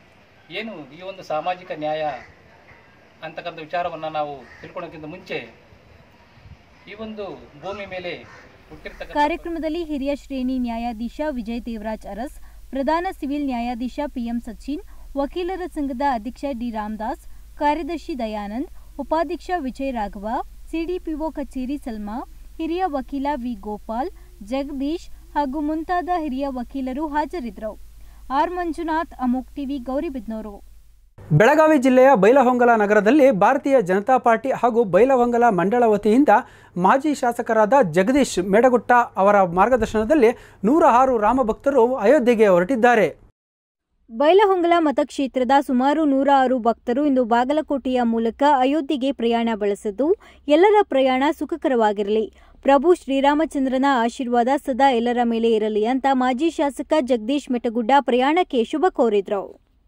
ಏನು ಈ ಒಂದು ಸಾಮಾಜಿಕ ನ್ಯಾಯ ಅಂತಕ್ಕಂಥ ವಿಚಾರವನ್ನು ನಾವು ತಿಳ್ಕೊಳ್ಳೋಕ್ಕಿಂತ ಮುಂಚೆ ಈ ಒಂದು ಭೂಮಿ ಮೇಲೆ ಹುಟ್ಟಿರ್ತಕ್ಕಂಥ ಕಾರ್ಯಕ್ರಮದಲ್ಲಿ ಹಿರಿಯ ಶ್ರೇಣಿ ನ್ಯಾಯಾಧೀಶ ವಿಜಯ್ ದೇವರಾಜ್ ಅರಸ್, ಪ್ರಧಾನ ಸಿವಿಲ್ ನ್ಯಾಯಾಧೀಶ ಪಿಎಂ ಸಚಿನ್, ವಕೀಲರ ಸಂಘದ ಅಧ್ಯಕ್ಷ ಡಿ ರಾಮದಾಸ್, ಕಾರ್ಯದರ್ಶಿ ದಯಾನಂದ್, ಉಪಾಧ್ಯಕ್ಷ ವಿಜಯ್ ರಾಘವ, ಸಿಡಿಪಿಒ ಕಚೇರಿ ಸಲ್ಮಾ, ಹಿರಿಯ ವಕೀಲ ವಿ ಗೋಪಾಲ್, ಜಗದೀಶ್ ಹಾಗೂ ಮುಂತಾದ ಹಿರಿಯ ವಕೀಲರು ಹಾಜರಿದ್ದರು. ಆರ್ ಮಂಜುನಾಥ್, ಅಮೋಕ್ ಟಿವಿ, ಗೌರಿಬಿದನೂರು. ಬೆಳಗಾವಿ ಜಿಲ್ಲೆಯ ಬೈಲಹೊಂಗಲ ನಗರದಲ್ಲಿ ಭಾರತೀಯ ಜನತಾ ಪಾರ್ಟಿ ಹಾಗೂ ಬೈಲಹೊಂಗಲ ಮಂಡಳ ವತಿಯಿಂದ ಮಾಜಿ ಶಾಸಕರಾದ ಜಗದೀಶ್ ಮೇಡಗುಟ್ಟ ಅವರ ಮಾರ್ಗದರ್ಶನದಲ್ಲಿ ನೂರ ಆರು ರಾಮಭಕ್ತರು ಅಯೋಧ್ಯೆಗೆ ಹೊರಟಿದ್ದಾರೆ. ಬೈಲಹೊಂಗಲ ಮತಕ್ಷೇತ್ರದ ಸುಮಾರು ನೂರ ಆರು ಭಕ್ತರು ಇಂದು ಬಾಗಲಕೋಟೆಯ ಮೂಲಕ ಅಯೋಧ್ಯೆಗೆ ಪ್ರಯಾಣ ಬೆಳೆಸಿದ್ದು, ಎಲ್ಲರ ಪ್ರಯಾಣ ಸುಖಕರವಾಗಿರಲಿ, ಪ್ರಭು ಶ್ರೀರಾಮಚಂದ್ರನ ಆಶೀರ್ವಾದ ಸದಾ ಎಲ್ಲರ ಮೇಲೆ ಇರಲಿ ಅಂತ ಮಾಜಿ ಶಾಸಕ ಜಗದೀಶ್ ಮೆಟಗುಡ್ಡ ಪ್ರಯಾಣಕ್ಕೆ ಶುಭ ಕೋರಿದ್ರು.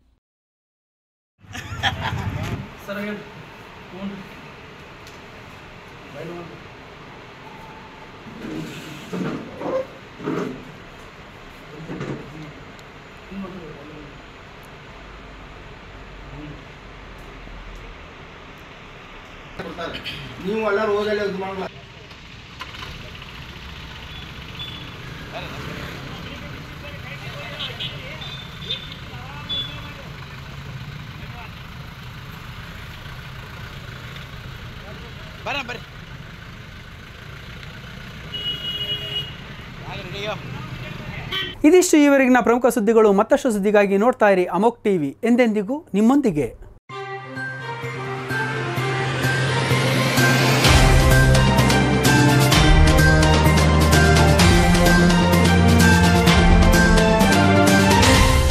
ನೀವು ಎಲ್ಲ ರೋಗಲ್ಲಿ ಇದು ಮಾಡಲ್ಲ. ಬರ್ರಿ ಇದಿಷ್ಟು ಈವರೆಗಿನ ಪ್ರಮುಖ ಸುದ್ದಿಗಳು. ಮತ್ತಷ್ಟು ಸುದ್ದಿಗಾಗಿ ನೋಡ್ತಾ ಇರಿ ಅಮೋಕ್ ಟಿವಿ, ಎಂದೆಂದಿಗೂ ನಿಮ್ಮೊಂದಿಗೆ.